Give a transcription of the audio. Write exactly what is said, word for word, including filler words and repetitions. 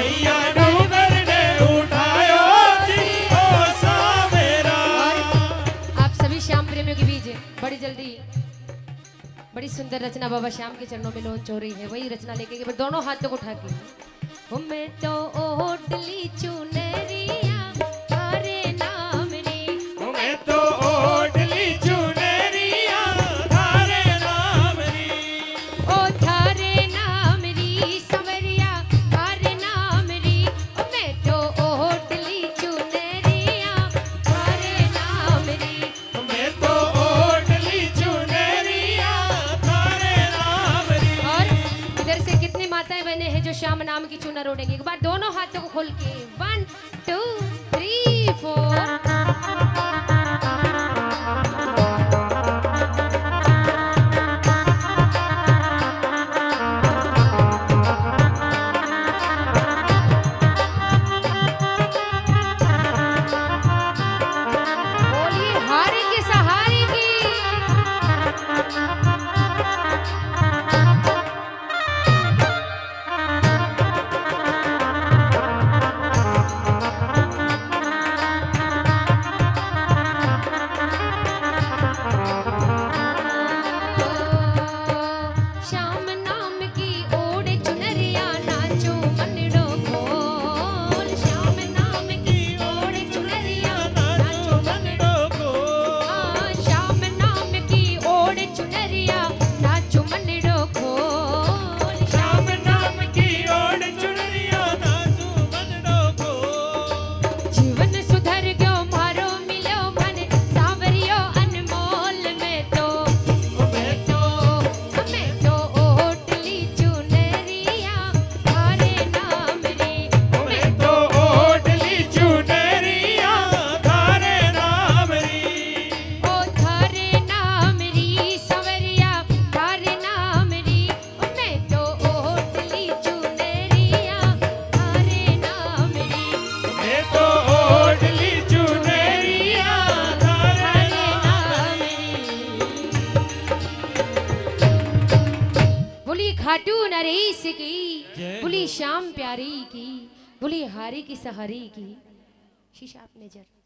मैया डूंगर ने उठायो जी ओ सावेरा। आप सभी श्याम प्रेमियों के बीच बड़ी जल्दी बड़ी सुंदर रचना बाबा श्याम के चरणों में लॉन्च हो रही है। वही रचना लेके के दोनों हाथों को उठा के मैं तो ओढ़ली चुनरिया थारे नाम री, मैं तो ओढ़ली चुनरिया थारे नाम री, ओ थारे नाम री सवरिया थारे नाम री, मैं तो ओढ़ली चुनरिया थारे नाम री, मैं तो ओढ़ली चुनरिया थारे नाम री। और इधर से कितनी माताएं बहनें हैं जो श्याम नाम की चुनर ओढ़ेंगे। एक बार दोनों हाथों को खोल के वन टू थ्री फोर। बोलिए हारी की सहारी की। श्याम नाम की ओढ़ चुनरिया नाचो मनड़ो खोल, श्याम नाम की ओढ़ चुनरिया नाचो मनड़ो खोल, श्याम नाम की ओढ़ चुनरिया नाचो मनड़ो खोल, श्याम नाम की ओढ़ चुनरिया नाचो मनड़ो खोल। जीवन सुधर गयो मारो मिलो मन सावरियो अनमोल में तो मैं तो मैं तो ओढ़ली चुनरिया थारे नाम री, मैं तो ओढ़ली चुनरिया थारे नाम री, ओ थारे नाम री सवरिया थारे नाम री, मैं तो ओढ़ली चुनरिया थारे नाम री, मैं तो ओढ़ली चुनरिया थारे नाम री। बोली खाटू नरेश की, जय बोली श्याम प्यारी की, बोली हारी की सहारी की। शीशा अपने जर